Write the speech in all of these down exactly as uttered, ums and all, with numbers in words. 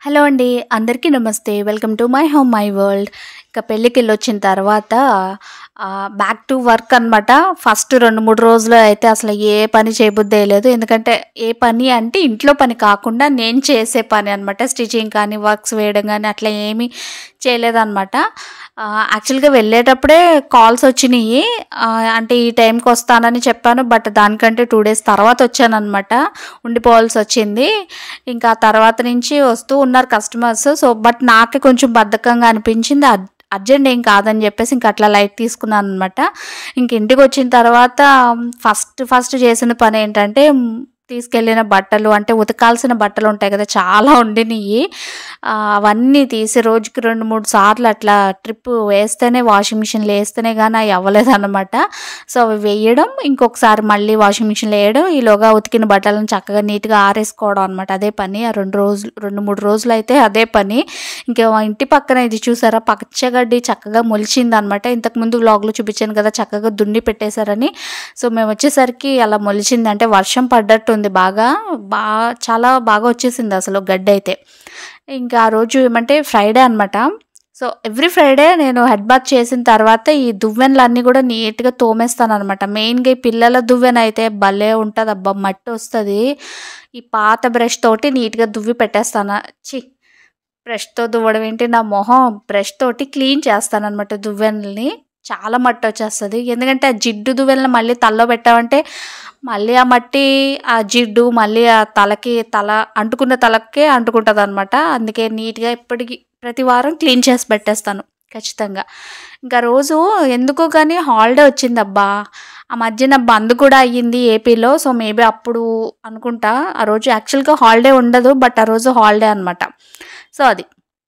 Hello అండి. అందరికీ నమస్తే. Welcome to my home my world. ఇక పెళ్ళికెళ్ళొచ్చిన తర్వాత ఆహ్, బ్యాక్ టు వర్క్ అనమాట. ఫస్ట్ రెండు, మూడు రోజులు అయితే అసలు ఏ పని చేయబుద్దేయలేదు. ఎందుకంటే ఏ పని అంటే ఇంట్లో పని కాకుండా నేను చేసే పని అనమాట. స్టిచింగ్ కానీ, వర్క్స్ వేయడం గానీ అట్లా ఏమీ చేయలేదనమాట. ఆహ్, యాక్చువల్‌గా వెళ్ళేటప్పుడే కాల్స్ వచ్చినియి. ఆహ్, అంటే ఈ టైంకి వస్తానని చెప్పాను. బట్ దానికంటే రెండు డేస్ తర్వాత వచ్చాననమాట. ఉండిపోవాల్సొచ్చింది. ఇంకా ఆ తర్వాత నుంచి వస్తూ ఉన్నారు కస్టమర్స్. సో, బట్ నాకే కొంచెం బద్ధకంగా అనిపించింది. అర్ అర్జెంట్ ఏం కాదని చెప్పేసి ఇంక అట్లా లైట్ తీసుకున్నాననమాట. ఇంక ఇంటికొచ్చిన తర్వాత ఫస్ట్ ఫస్ట్ చేసిన పనేంటంటే తీసుకెళ్ళిన బట్టలు అంటే ఉతకాల్సిన బట్టలుంటాయి కదా! చాలా ఉండినియి. ఆహ్, అవన్నీ తీసి రోజుకి రెండు, మూడు సార్లు అట్లా ట్రిప్ వేస్తేనే వాషింగ్ మిషన్‌లో ఏస్తేనే గాని అయి అవ్వలేదనమాట. సో, అవి వేయడం, ఇంకొకసారి మళ్ళీ వాషింగ్ మిషన్‌లో ఏయడం, ఈలోగా ఉతికిన బట్టలను చక్కగా నీట్‌గా ఆరేసుకోవడం అనమాట. అదే పని. ఆ రెండు రోజులు రెండు, మూడు రోజులైతే అదే పని. ఇంకా మా ఇంటి పక్కన ఇది చూసారా పచ్చగడ్డి చక్కగా మొలిచిందనమాట. ఇంతకుముందు వ్లాగ్‌లో చూపించాను కదా! చక్కగా దున్ని పెట్టేశారని. సో, మేమొచ్చేసరికి అలా మొలిచింది. అంటే వర్షం పడ్డట్టుంది బాగా. బా చాలా బాగా వచ్చేసింది అసలు గడ్డయితే. ఇంకా ఆ రోజు ఏమంటే ఫ్రైడే అనమాట. సో, ఎవ్రీ ఫ్రైడే నేను హెడ్ బాత్ చేసిన తర్వాత ఈ దువ్వెనలన్నీ కూడా నీట్‌గా తోమేస్తాననమాట. మెయిన్‌గా ఈ పిల్లల దువ్వెనైతే భలే ఉంటదబ్బా! మట్టొస్తది. ఈ పాత బ్రష్ తోటి నీట్‌గా దువ్వి పెట్టేస్తాను. ఛీ! బ్రష్‌తో దువ్వడం ఏంటి, నా మొహం బ్రష్ తోటి క్లీన్ చేస్తాననమాట దువ్వెనలని. చాలా మట్టొచ్చేస్తది. ఎందుకంటే ఆ జిడ్డు దువ్వెనలు మళ్ళీ తలలో పెట్టామంటే మళ్ళీ ఆ మట్టి, ఆ జిడ్డు మళ్ళీ ఆ తలకి తల అంటుకున్న తలకే అంటుకుంటదనమాట. అందుకే నీట్‌గా ఎప్పటికి ప్రతి వారం క్లీన్ చేసి పెట్టేస్తాను ఖచ్చితంగా. ఇంకా రోజు ఎందుకో గానీ హాలిడే వచ్చిందబ్బా! ఆ మధ్యన బంద్ కూడా అయ్యింది ఏపీలో. సో, మేబీ అప్పుడు అనుకుంటా. ఆ రోజు యాక్చువల్‌గా హాలిడే ఉండదు. బట్ ఆ రోజు హాలిడే అనమాట. సో, అది.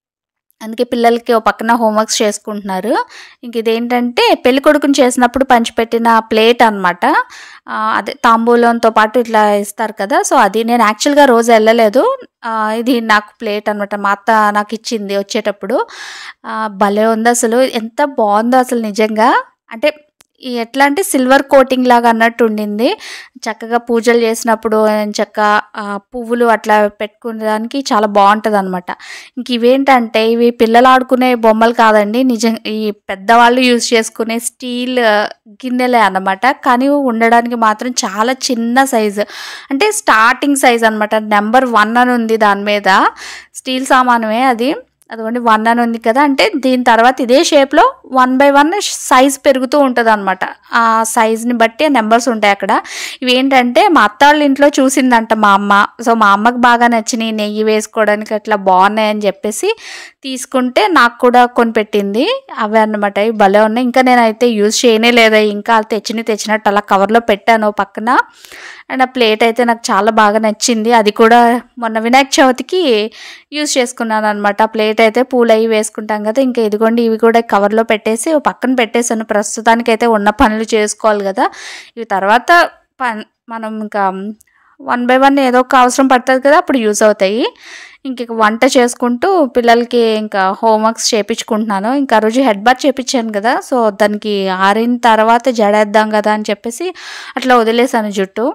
అందుకే పిల్లలకి ఓ పక్కన హోంవర్క్స్ చేసుకుంటున్నారు. ఇంక ఇదేంటంటే పెళ్ళికొడుకుని చేసినప్పుడు పంచిపెట్టిన ప్లేట్ అనమాట. ఆహ్, అదే తాంబూలంతో పాటు ఇట్లా ఇస్తారు కదా! సో, అది నేను యాక్చువల్‌గా రోజు ఎళ్ళలేదు. ఆహ్, ఇది నాకు ప్లేట్ అనమాట. మా అత్త నాకిచ్చింది వచ్చేటప్పుడు. ఆహ్, భలే ఉందసలు. ఎంత బావుందో అసలు నిజంగా. అంటే ఈ ఎట్లా అంటే సిల్వర్ కోటింగ్ లాగా అన్నట్టు ఉండింది. చక్కగా పూజలు చేసినప్పుడు ఎంచక్కా ఆహ్, పువ్వులు అట్లా పెట్టుకునేదానికి చాలా బావుంటదనమాట. ఇంక ఇవేంటంటే ఇవి పిల్లలు ఆడుకునే బొమ్మలు కాదండి. నిజం ఈ పెద్దవాళ్ళు యూజ్ చేసుకునే స్టీల్ గిన్నెలే అన్నమాట. కానీ ఉండడానికి మాత్రం చాలా చిన్న సైజు. అంటే స్టార్టింగ్ సైజ్ అనమాట. నంబర్ వన్ అని ఉంది దాని మీద. స్టీల్ సామానమే అది. అదిగోండి వన్ అని ఉంది కదా! అంటే దీని తర్వాత ఇదే షేప్‌లో వన్ బై వన్ సైజ్ పెరుగుతూ ఉంటదనమాట. ఆ సైజ్‌ని బట్టి నంబర్స్ ఉంటాయి అక్కడ. ఇవేంటంటే మా అత్తాళ్ళ ఇంట్లో చూసిందంట మా అమ్మ. సో, మా అమ్మకి బాగా నచ్చినియి. నెయ్యి వేసుకోవడానికి అట్లా బావున్నాయని చెప్పేసి తీసుకుంటే నాకు కూడా కొనిపెట్టింది. అవే అన్నమాట. ఇవి భలే ఉన్నాయి. ఇంకా నేనైతే యూజ్ చేయనే లేదు. ఇంకా తెచ్చినయి తెచ్చినట్టు అలా కవర్‌లో పెట్టాను ఓ పక్కన. అండ్ ఆ ప్లేట్ అయితే నాకు చాలా బాగా నచ్చింది. అది కూడా మొన్న వినాయక చవితికి యూజ్ చేసుకున్నాననమాట. ఆ ప్లేట్ అయితే పూలయి వేసుకుంటాం కదా! ఇంకా ఇదిగోండి ఇవి కూడా కవర్‌లో పెట్టేసి ఓ పక్కన పెట్టేసాను. ప్రస్తుతానికైతే ఉన్న పనులు చేసుకోవాలి కదా! ఇవి తర్వాత పన్ మనం ఇంకా వన్ బై వన్ ఏదో ఒక అవసరం పడతది కదా! అప్పుడు యూజ్ అవుతాయి. ఇంక ఇక వంట చేసుకుంటూ పిల్లలకి ఇంకా హోంవర్క్స్ చేపించుకుంటున్నాను. ఇంకా ఆ రోజు హెడ్ బాత్ చేపించాను కదా! సో, దానికి ఆరిన తర్వాత జడేద్దాం కదా అని చెప్పేసి అట్లా వదిలేసాను జుట్టు.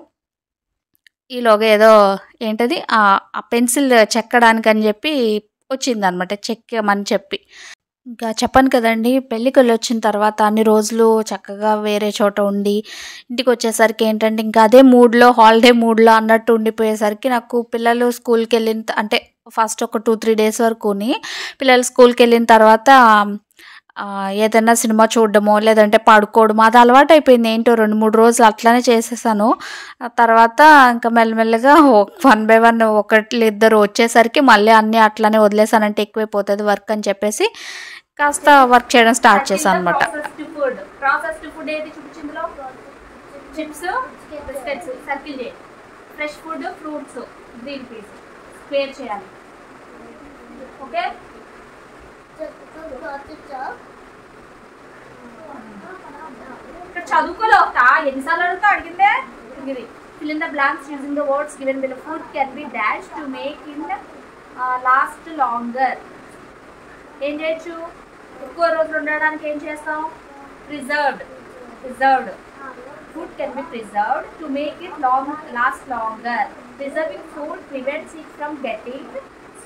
ఈలోగా ఏదో ఏంటది ఆహ్, ఆ పెన్సిల్ చెక్కడానికని చెప్పి వచ్చిందనమాట. చెక్కమని చెప్పి. ఇంకా చెప్పాను కదండీ! పెళ్ళికెళ్ళొచ్చిన తర్వాత అన్ని రోజులు చక్కగా వేరే చోట ఉండి, ఇంటికొచ్చేసరికి ఏంటంటే ఇంకా అదే మూడ్‌లో హాలిడే మూడ్‌లో అన్నట్టు ఉండిపోయేసరికి నాకు పిల్లలు స్కూల్‌కెళ్ళిన త అంటే ఫస్ట్ ఒక రెండు, మూడు డేస్ వరకుని పిల్లలు స్కూల్‌కెళ్ళిన తర్వాత ఆహ్, ఏదన్నా సినిమా చూడడమో, లేదంటే పడుకోవడమో అది అలవాటయిపోయింది. ఏంటో రెండు, మూడు రోజులు అట్లనే చేసేసాను. ఆ తర్వాత ఇంకా మెల్లమెల్లగా వన్ బై వన్ ఒకళ్ళు ఇద్దరు వచ్చేసరికి మళ్ళీ అన్నీ అట్లనే వదిలేసానంటే ఎక్కువైపోతది వర్క్ అని చెప్పేసి కాస్త వర్క్ చేయడం స్టార్ట్ చేశాననమాట. ప్రాసెస్డ్ ఫుడ్ ప్రాసెస్డ్ ఫుడ్ ఏది చూపించిందిలో చిప్స్ బిస్కెట్స్ సర్కిల్ చేయి. Fresh food fruits green peas square చేయాలి. ఓకే ఇక్కడ చదువుకోలే ఒక ఎన్నిసార్లు అడుగుతా అడిగిందే ఇది. fill in the blanks using the words given below. Food can be dashed to make it uh, last longer. ఏం చేయొచ్చు ఎక్కువ రోజులు ఉండడానికి ఏం చేస్తాం preserved preserved food can be preserved to make it long last longer. Preserving food prevents it from getting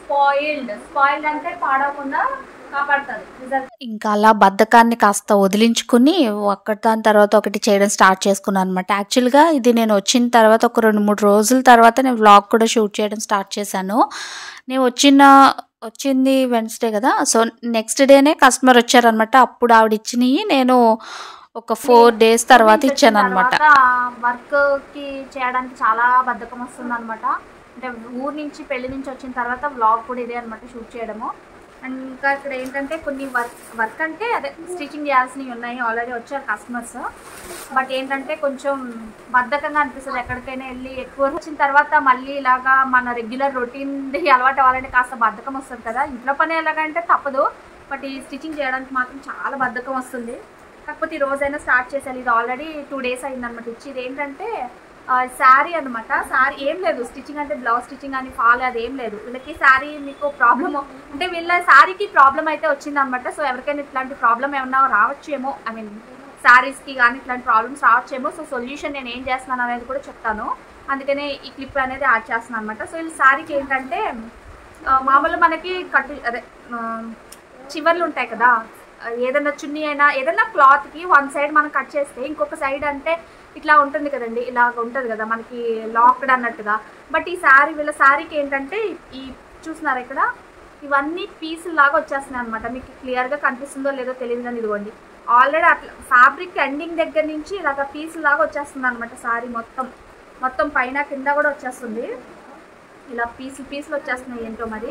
spoiled spoiled అంటే పాడవకుండా కాపాడుతుంది. రిజల్ట్ ఇంకా అలా బద్ధకాన్ని కాస్త వదిలించుకుని ఒక్కటి దాని తర్వాత ఒకటి చేయడం స్టార్ట్ చేసుకున్నాను అనమాట. యాక్చువల్గా ఇది నేను వచ్చిన తర్వాత ఒక రెండు మూడు రోజుల తర్వాత నేను వ్లాగ్ కూడా షూట్ చేయడం స్టార్ట్ చేశాను. నేను వచ్చిన వచ్చింది వెన్స్డే కదా, సో నెక్స్ట్ డేనే కస్టమర్ వచ్చారనమాట. అప్పుడు ఆవిడ ఇచ్చినవి నేను ఒక ఫోర్ డేస్ తర్వాత ఇచ్చాను అనమాట. వర్క్కి చేయడానికి చాలా బద్ధకం వస్తుంది అనమాట. అంటే ఊరు నుంచి పెళ్లి నుంచి వచ్చిన తర్వాత వ్లాగ్ కూడా ఇదే అనమాట షూట్ చేయడము. అండ్ ఇంకా ఇక్కడ ఏంటంటే కొన్ని వర్క్ వర్క్ అంటే అదే స్టిచ్చింగ్ చేయాల్సినవి ఉన్నాయి. ఆల్రెడీ వచ్చారు కస్టమర్స్, బట్ ఏంటంటే కొంచెం బద్ధకంగా అనిపిస్తుంది. ఎక్కడికైనా వెళ్ళి ఎక్కువ వచ్చిన తర్వాత మళ్ళీ ఇలాగా మన రెగ్యులర్ రొటీన్ అలవాటు అవ్వాలంటే కాస్త బద్ధకం వస్తుంది కదా. ఇంట్లో పని ఎలాగంటే తప్పదు, బట్ ఈ స్టిచ్చింగ్ చేయడానికి మాత్రం చాలా బద్ధకం వస్తుంది. కాకపోతే ఈ రోజైనా స్టార్ట్ చేశాను. ఇది ఆల్రెడీ టూ డేస్ అయిందనమాట ఇచ్చి. ఇది ఏంటంటే శారీ అనమాట. శారీ ఏం లేదు, స్టిచ్చింగ్ అంటే బ్లౌజ్ స్టిచ్చింగ్ అని ఫాలో అది ఏం లేదు. వీళ్ళకి శారీ మీకు ప్రాబ్లమ్ అంటే వీళ్ళ శారీకి ప్రాబ్లం అయితే వచ్చిందనమాట. సో ఎవరికైనా ఇట్లాంటి ప్రాబ్లం ఏమన్నా రావచ్చేమో, ఐ మీన్ శారీస్కి కానీ ఇట్లాంటి ప్రాబ్లమ్స్ రావచ్చేమో. సో సొల్యూషన్ నేను ఏం చేస్తున్నాను అనేది కూడా చెప్తాను, అందుకనే ఈ క్లిప్ అనేది యాడ్ చేస్తున్నాను అనమాట. సో వీళ్ళ శారీకి ఏంటంటే మామూలు మనకి కట్టు అదే చివర్లు ఉంటాయి కదా, ఏదైనా చున్నీ అయినా ఏదైనా క్లాత్కి వన్ సైడ్ మనం కట్ చేస్తే ఇంకొక సైడ్ అంటే ఇట్లా ఉంటుంది కదండి, ఇలాగ ఉంటుంది కదా మనకి లాక్డ్ అన్నట్టుగా. బట్ ఈ శారీ వీళ్ళ శారీకి ఏంటంటే ఈ చూస్తున్నారు ఇక్కడ ఇవన్నీ పీసులు లాగా వచ్చేస్తున్నాయి అనమాట. మీకు క్లియర్గా కనిపిస్తుందో లేదో తెలియదు కానీ ఇదిగోండి ఆల్రెడీ అట్లా ఫ్యాబ్రిక్ ఎండింగ్ దగ్గర నుంచి ఇలాగ పీసులు లాగా వచ్చేస్తుంది అనమాట. శారీ మొత్తం మొత్తం పైన కింద కూడా వచ్చేస్తుంది, ఇలా పీసులు పీసులు వచ్చేస్తున్నాయి ఏంటో మరి.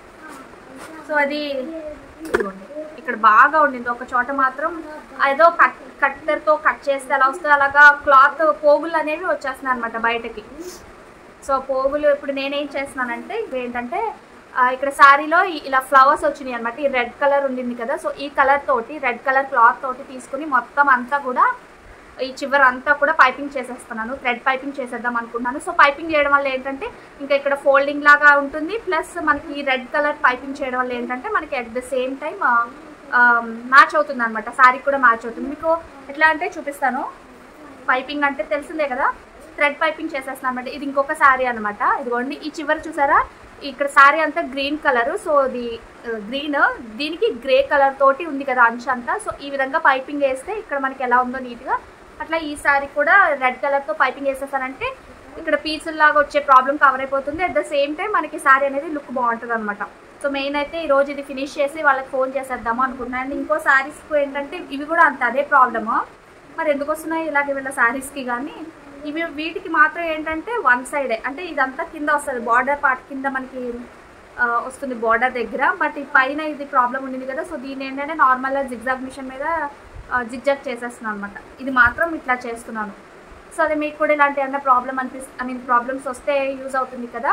సో అది ఇదిగోండి ఇక్కడ బాగా ఉండింది, ఒక చోట మాత్రం ఏదో కట్ కట్టర్తో కట్ చేస్తే అలా వస్తే అలాగా క్లాత్ పోగులు అనేవి వచ్చేస్తున్నాయి అనమాట బయటకి. సో పోగులు ఇప్పుడు నేనేం చేస్తున్నానంటే ఇవి ఏంటంటే ఇక్కడ శారీలో ఇలా ఫ్లవర్స్ వచ్చినాయి అనమాట. ఈ రెడ్ కలర్ ఉండింది కదా, సో ఈ కలర్ తోటి రెడ్ కలర్ క్లాత్ తోటి తీసుకుని మొత్తం అంతా కూడా ఈ చివరి అంతా కూడా పైపింగ్ చేసేస్తున్నాను. థ్రెడ్ పైపింగ్ చేసేద్దాం అనుకున్నాను. సో పైపింగ్ చేయడం వల్ల ఏంటంటే ఇంకా ఇక్కడ ఫోల్డింగ్ లాగా ఉంటుంది, ప్లస్ మనకి ఈ రెడ్ కలర్ పైపింగ్ చేయడం వల్ల ఏంటంటే మనకి at the same time match అవుతుంది అనమాట. శారీ కూడా మ్యాచ్ అవుతుంది. మీకు ఎట్లా అంటే చూపిస్తాను. పైపింగ్ అంటే తెలిసిందే కదా, థ్రెడ్ పైపింగ్ చేసేస్తున్నాను అనమాట. ఇది ఇంకొక శారీ అనమాట. ఇదిగోండి ఈ చివరి చూసారా, ఇక్కడ శారీ అంతా గ్రీన్ కలరు. సో ఇది గ్రీన్, దీనికి గ్రే కలర్ తోటి ఉంది కదా అంచు అంతా. సో ఈ విధంగా పైపింగ్ వేస్తే ఇక్కడ మనకి ఎలా ఉందో నీట్గా అట్లా ఈ శారీ కూడా రెడ్ కలర్తో పైపింగ్ వేసేసానంటే ఇక్కడ పీసుల్లాగా వచ్చే ప్రాబ్లం కవర్ అయిపోతుంది. అట్ ద సేమ్ టైం మనకి శారీ అనేది లుక్ బాగుంటుంది అనమాట. సో మెయిన్ అయితే ఈరోజు ఇది ఫినిష్ చేసి వాళ్ళకి ఫోన్ చేసేద్దాము అనుకుంటున్నాను. ఇంకో శారీస్కి ఏంటంటే ఇవి కూడా అంత అదే ప్రాబ్లము, మరి ఎందుకు వస్తున్నాయి ఇలాగే వీళ్ళ శారీస్కి. కానీ ఇవి వీటికి మాత్రం ఏంటంటే వన్ సైడే, అంటే ఇదంతా కింద వస్తుంది, బార్డర్ పార్ట్ కింద మనకి వస్తుంది బార్డర్ దగ్గర. బట్ ఈ పైన ఇది ప్రాబ్లం ఉండింది కదా, సో దీని ఏంటంటే నార్మల్గా జిగ్జాగ్ మిషన్ మీద జిగ్జాగ్ చేసేస్తున్నాను అనమాట. ఇది మాత్రం ఇట్లా చేస్తున్నాను. సో అది మీకు కూడా ఇలాంటి ఏమైనా ప్రాబ్లం అనిపిస్తే ఐ మీన్ ప్రాబ్లమ్స్ వస్తే యూజ్ అవుతుంది కదా.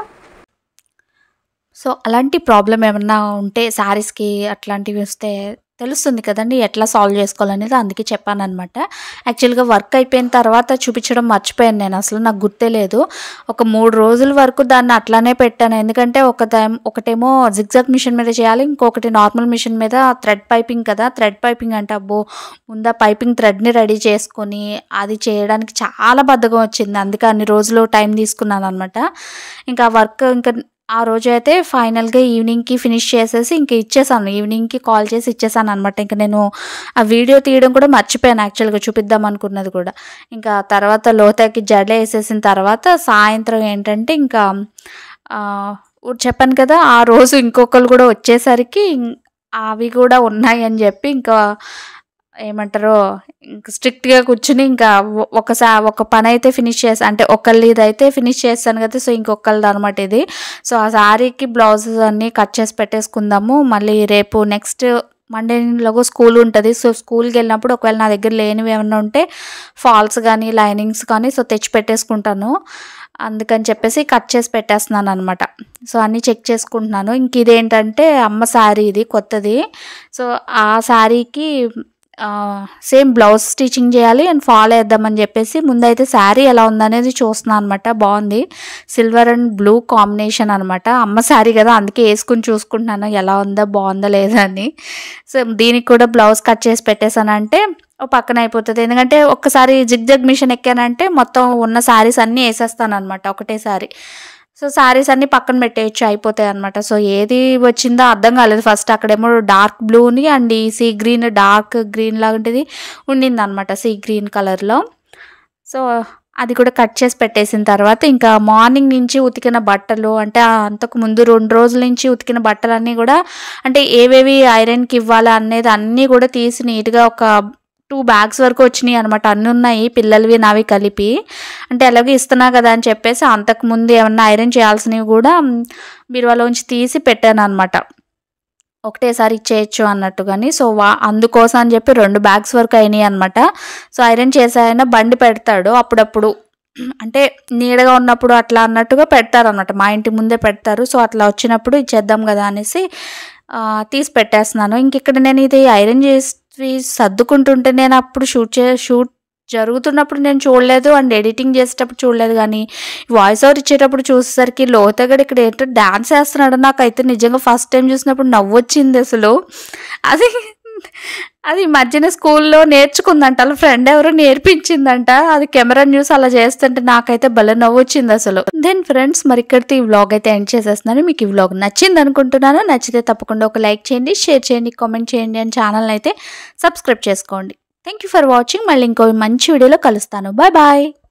సో అలాంటి ప్రాబ్లం ఏమన్నా ఉంటే శారీస్కి అట్లాంటివి వస్తే తెలుస్తుంది కదండి ఎట్లా సాల్వ్ చేసుకోవాలనేది, అందుకే చెప్పాను అనమాట. యాక్చువల్గా వర్క్ అయిపోయిన తర్వాత చూపించడం మర్చిపోయాను నేను, అసలు నాకు గుర్తే లేదు. ఒక మూడు రోజుల వరకు దాన్ని అట్లానే పెట్టాను, ఎందుకంటే ఒక టైం ఒకటేమో జిగ్జాగ్ మిషన్ మీద చేయాలి, ఇంకొకటి నార్మల్ మిషన్ మీద థ్రెడ్ పైపింగ్ కదా. థ్రెడ్ పైపింగ్ అంటే అబ్బో ముందా పైపింగ్ థ్రెడ్ని రెడీ చేసుకొని అది చేయడానికి చాలా బద్ధకం వచ్చింది, అందుకే అన్ని రోజులు టైం తీసుకున్నాను అనమాట. ఇంకా వర్క్ ఇంకా ఆ రోజు అయితే ఫైనల్గా ఈవినింగ్కి ఫినిష్ చేసేసి ఇంక ఇచ్చేసాను, ఈవినింగ్కి కాల్ చేసి ఇచ్చేసాను అనమాట. ఇంకా నేను ఆ వీడియో తీయడం కూడా మర్చిపోయాను యాక్చువల్గా, చూపిద్దాం అనుకున్నది కూడా. ఇంకా తర్వాత లోతాకి జడ వేసేసిన తర్వాత సాయంత్రం ఏంటంటే ఇంకా చెప్పాను కదా, ఆ రోజు ఇంకొకరు కూడా వచ్చేసరికి అవి కూడా ఉన్నాయి అని చెప్పి ఇంకా ఏమంటారో ఇంకా స్ట్రిక్ట్గా కూర్చుని ఇంకా ఒకసారి ఒక పని అయితే ఫినిష్ చేస్తాను, అంటే ఒకళ్ళది ఇదైతే ఫినిష్ చేస్తాను కదా, సో ఇంకొకళ్ళది అనమాట ఇది. సో ఆ శారీకి బ్లౌజెస్ అన్నీ కట్ చేసి పెట్టేసుకుందాము. మళ్ళీ రేపు నెక్స్ట్ మండేలోగా స్కూల్ ఉంటుంది, సో స్కూల్కి వెళ్ళినప్పుడు ఒకవేళ నా దగ్గర లేనివి ఏమన్నా ఉంటే ఫాల్స్ కానీ లైనింగ్స్ కానీ సో తెచ్చి పెట్టేసుకుంటాను, అందుకని చెప్పేసి కట్ చేసి పెట్టేస్తున్నాను అనమాట. సో అన్నీ చెక్ చేసుకుంటున్నాను. ఇంక ఇదేంటంటే అమ్మ శారీ, ఇది కొత్తది. సో ఆ శారీకి సేమ్ బ్లౌజ్ స్టిచ్చింగ్ చేయాలి అండ్ ఫాలో వేద్దామని చెప్పేసి ముందైతే శారీ ఎలా ఉందనేది చూస్తున్నాను అనమాట. బాగుంది, సిల్వర్ అండ్ బ్లూ కాంబినేషన్ అనమాట. అమ్మ శారీ కదా, అందుకే వేసుకుని చూసుకుంటున్నాను ఎలా ఉందా బాగుందా లేదా అని. సో దీనికి కూడా బ్లౌజ్ కట్ చేసి పెట్టేశానంటే ఓ పక్కన అయిపోతుంది, ఎందుకంటే ఒక్కసారి జిగ్ జగ్ మిషన్ ఎక్కానంటే మొత్తం ఉన్న శారీస్ అన్నీ వేసేస్తాను అనమాట ఒకటేసారి. సో శారీస్ అన్నీ పక్కన పెట్టేయచ్చు, అయిపోతాయి అనమాట. సో ఏది వచ్చిందో అర్థం కాలేదు ఫస్ట్. అక్కడేమో డార్క్ బ్లూని అండ్ ఈ సీ గ్రీన్ డార్క్ గ్రీన్ లాంటిది ఉండింది అనమాట, సీ గ్రీన్ కలర్లో. సో అది కూడా కట్ చేసి పెట్టేసిన తర్వాత ఇంకా మార్నింగ్ నుంచి ఉతికిన బట్టలు, అంటే అంతకు ముందు రెండు రోజుల నుంచి ఉతికిన బట్టలన్నీ కూడా అంటే ఏవేవి ఐరన్కి ఇవ్వాలి అనేది అన్నీ కూడా తీసి నీట్గా ఒక టూ బ్యాగ్స్ వరకు వచ్చినాయి అనమాట. అన్నీ ఉన్నాయి పిల్లలవి నావి కలిపి. అంటే ఎలాగో ఇస్తున్నా కదా అని చెప్పేసి అంతకుముందు ఏమన్నా ఐరన్ చేయాల్సినవి కూడా బీరువాలోంచి తీసి పెట్టాను అనమాట, ఒకటేసారి ఇచ్చేయచ్చు అన్నట్టుగాని. సో వా అందుకోసం అని చెప్పి రెండు బ్యాగ్స్ వరకు అయినాయి అనమాట. సో ఐరన్ చేసాయన బండి పెడతాడు అప్పుడప్పుడు, అంటే నీడగా ఉన్నప్పుడు అట్లా అన్నట్టుగా పెడతారు అనమాట, మా ఇంటి ముందే పెడతారు. సో అట్లా వచ్చినప్పుడు ఇచ్చేద్దాం కదా అనేసి తీసి పెట్టేస్తున్నాను. ఇంక ఇక్కడ నేను ఇది ఐరన్ చేసి సర్దుకుంటుంటే నేను అప్పుడు షూట్ చే షూట్ జరుగుతున్నప్పుడు నేను చూడలేదు అండ్ ఎడిటింగ్ చేసేటప్పుడు చూడలేదు, కానీ వాయిస్ ఓవర్ ఇచ్చేటప్పుడు చూసేసరికి లోతగడ ఇక్కడ ఏంటో డ్యాన్స్ వేస్తున్నాడు. నాకైతే నిజంగా ఫస్ట్ టైం చూసినప్పుడు నవ్వు వచ్చింది అసలు. అది అది మధ్యన స్కూల్లో నేర్చుకుందంట, వాళ్ళ ఫ్రెండ్ ఎవరో నేర్పించిందంట. అది కెమెరాని చూసి అలా చేస్తుంటే నాకైతే భలే నవ్వు వచ్చింది అసలు. దెన్ ఫ్రెండ్స్, మరి ఇక్కడితో ఈ వ్లాగ్ అయితే ఎండ్ చేసేస్తున్నాను. మీకు ఈ వ్లాగ్ నచ్చింది అనుకుంటున్నాను. నచ్చితే తప్పకుండా ఒక లైక్ చేయండి, షేర్ చేయండి, కామెంట్ చేయండి, అండ్ ఛానల్ని అయితే సబ్స్క్రైబ్ చేసుకోండి. Thank you for watching. మళ్ళీ ఇంకో మంచి వీడియోలో కలుస్తాను. Bye bye.